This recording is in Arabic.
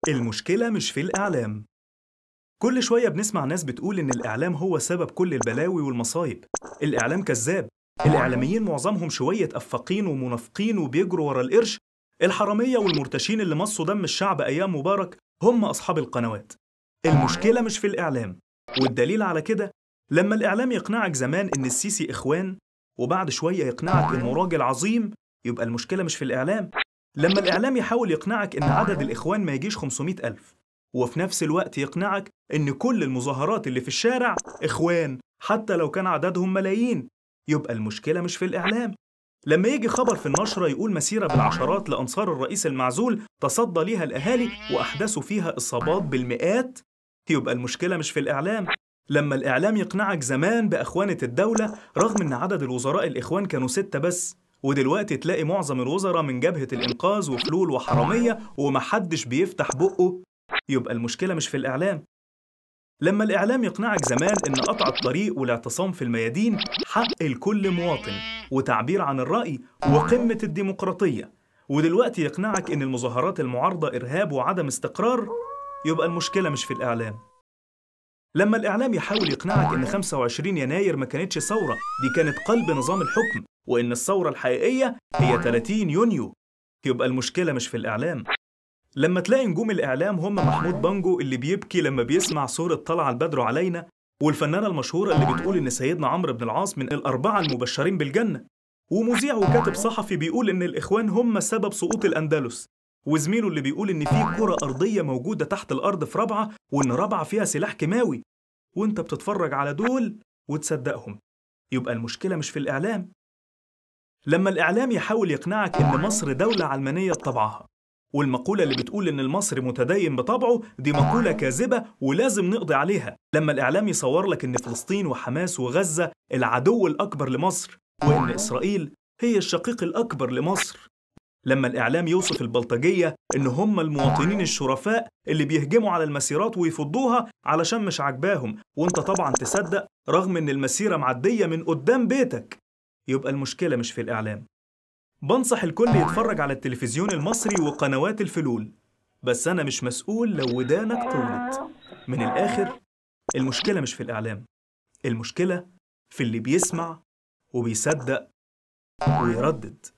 المشكلة مش في الإعلام. كل شوية بنسمع ناس بتقول إن الإعلام هو سبب كل البلاوي والمصايب. الإعلام كذاب. الإعلاميين معظمهم شوية أفاقين ومنافقين وبيجروا ورا القرش. الحرامية والمرتشين اللي مصوا دم الشعب أيام مبارك هم أصحاب القنوات. المشكلة مش في الإعلام، والدليل على كده لما الإعلام يقنعك زمان إن السيسي إخوان، وبعد شوية يقنعك إنه راجل عظيم، يبقى المشكلة مش في الإعلام. لما الإعلام يحاول يقنعك إن عدد الإخوان ما يجيش 500,000، وفي نفس الوقت يقنعك إن كل المظاهرات اللي في الشارع إخوان حتى لو كان عددهم ملايين، يبقى المشكلة مش في الإعلام. لما يجي خبر في النشرة يقول مسيرة بالعشرات لأنصار الرئيس المعزول تصدى ليها الأهالي وأحدثوا فيها إصابات بالمئات، يبقى المشكلة مش في الإعلام. لما الإعلام يقنعك زمان بأخوانة الدولة رغم إن عدد الوزراء الإخوان كانوا 6 بس، ودلوقتي تلاقي معظم الوزراء من جبهة الإنقاذ وفلول وحرامية ومحدش بيفتح بقه، يبقى المشكلة مش في الإعلام. لما الإعلام يقنعك زمان إن قطع الطريق والاعتصام في الميادين حق لكل مواطن وتعبير عن الرأي وقمة الديمقراطية، ودلوقتي يقنعك إن المظاهرات المعارضة إرهاب وعدم استقرار، يبقى المشكلة مش في الإعلام. لما الإعلام يحاول يقنعك إن 25 يناير ما كانتش ثورة، دي كانت قلب نظام الحكم، وإن الثورة الحقيقية هي 30 يونيو، يبقى المشكلة مش في الإعلام. لما تلاقي نجوم الإعلام هم محمود بانجو اللي بيبكي لما بيسمع صورة طلع البدر علينا، والفنانة المشهورة اللي بتقول إن سيدنا عمرو بن العاص من الأربعة المبشرين بالجنة، ومذيع وكاتب صحفي بيقول إن الإخوان هم سبب سقوط الأندلس، وزميله اللي بيقول إن في كرة أرضية موجودة تحت الأرض في رابعة وإن رابعة فيها سلاح كيماوي، وإنت بتتفرج على دول وتصدقهم، يبقى المشكلة مش في الإعلام. لما الإعلام يحاول يقنعك إن مصر دولة علمانية بطبعها، والمقولة اللي بتقول إن المصري متدين بطبعه دي مقولة كاذبة ولازم نقضي عليها. لما الإعلام يصور لك إن فلسطين وحماس وغزة العدو الأكبر لمصر، وإن إسرائيل هي الشقيق الأكبر لمصر. لما الإعلام يوصف البلطجية إن هم المواطنين الشرفاء اللي بيهجموا على المسيرات ويفضوها علشان مش عاجباهم، وإنت طبعا تصدق رغم إن المسيرة معدية من قدام بيتك، يبقى المشكلة مش في الإعلام. بنصح الكل يتفرج على التلفزيون المصري وقنوات الفلول، بس أنا مش مسؤول لو ودانك طولت. من الآخر، المشكلة مش في الإعلام، المشكلة في اللي بيسمع وبيصدق ويردد.